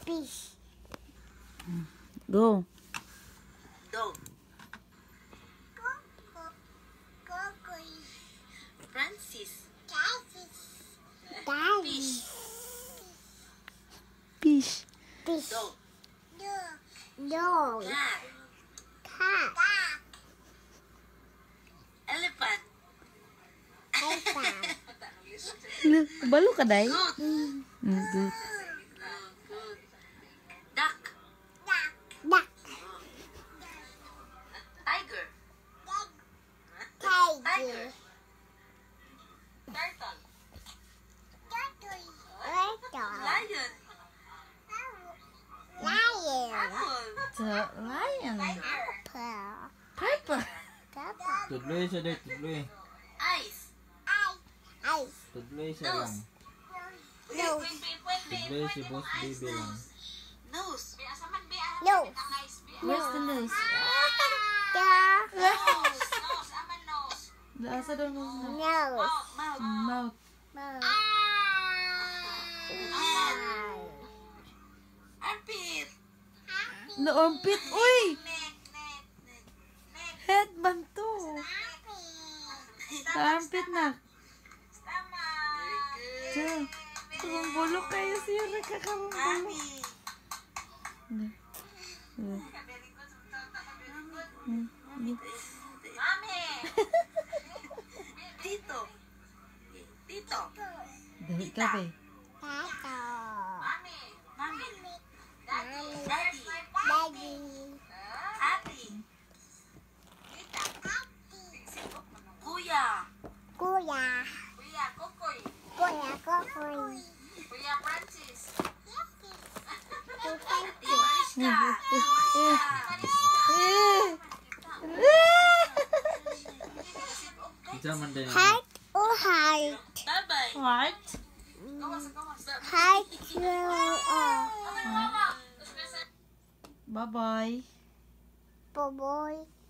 Fish. Go. Dog. Francis. Daddy. Fish. Fish. Dog. Dog. Cat. Cat. Elephant. Elephant. Balo ka, day? Goat. Good. Good. Duck. Duck. Tiger. Tiger. Turtle. Turtle. Lion. Lion. Apple. The lion. Tiger. Pearl. Pepper. Pepper. Tudloy siya day, tudloy. Ice. Ice. Tudloy siya lang. Nose. Tudloy si Boss Baby lang. Nose. Nose. Where's the nose? The Asa daw nose na? nose. Mouth. Mouth. Armpit. No, armpit. Uy! Neck. Headband to. Sa armpit na. Diyan. Kabumbolo kayo siya. Nagkakabumbolo. Mami. Mami. Tito. Tito. Dahil ka ba eh. Tato. Mami. Daddy. Daddy. Ate. Kuya. Kuya. Kuya Kokoy. Kuya Kokoy. Kuya Francis. Kuya Mariska. Kita man din. Heart or heart? Bye-bye. What? Heart or Bye-bye. boy.